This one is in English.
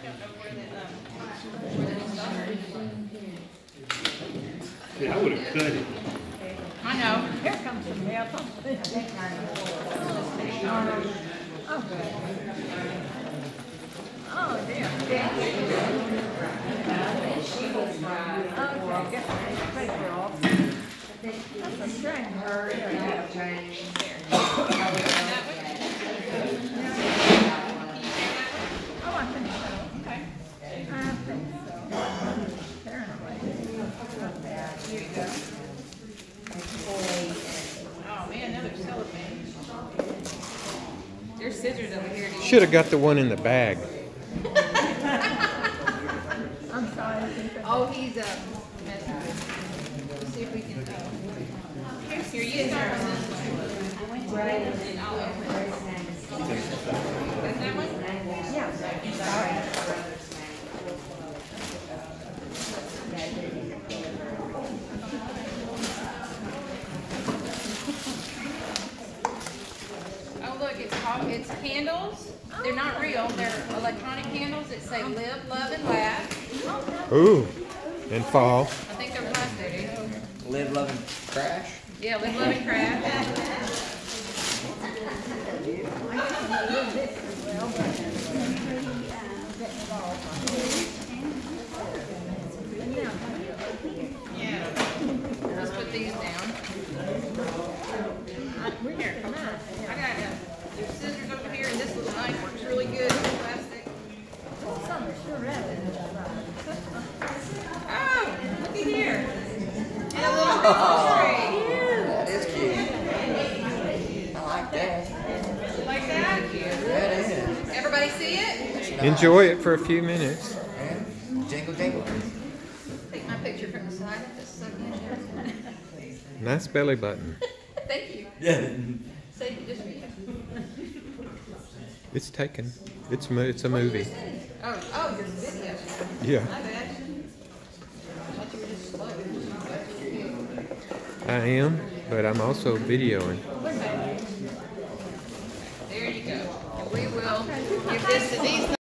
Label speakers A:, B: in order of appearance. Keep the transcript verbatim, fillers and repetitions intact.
A: don't know where that, um, where that started.
B: Yeah, I would have cut it.
A: I know.
C: Here comes some help. Oh, good. Oh, dear. Yeah. Okay, get the paper off. That's a shame. Oh, I think so.
A: Okay.
C: I think so. Apparently.
A: Here you go. Oh man, another cellophane. There's scissors over here.
D: Should have got the one in the bag.
C: I'm sorry.
A: Oh, he's uh, messing with. Let's see if we can. Uh, here, you start on this one. Right. And I'll open it. That's that one?
C: Yeah. Sorry.
A: Oh look, it's called, it's candles. They're not real. They're electronic candles that say "Live, Love, and Laugh."
D: Ooh, and fall.
A: I think they're plastic.
E: Live, love, and crash.
A: Yeah, "Live, Love, and Craft." Yeah. Let's put these down. Here, come on. I got uh, there's scissors over here, and this little knife works really good with plastic.
C: Some are sure rabbit.
A: Oh, looky here. And a little Christmas tree.
E: That is cute. I like that.
A: Like that?
E: That is.
A: Everybody see it?
D: Enjoy it for a few minutes.
E: And jingle, jingle.
A: Take my picture from the side. Just so you know.
D: Nice belly button.
A: Thank you.
E: Yeah.
A: Save it just for you.
D: It's taken. It's mo it's a movie.
A: Oh, oh, your video.
D: Yeah,
A: My bad. I thought you were just slow.
D: I am, but I'm also videoing.
A: There you go. We will give this to these.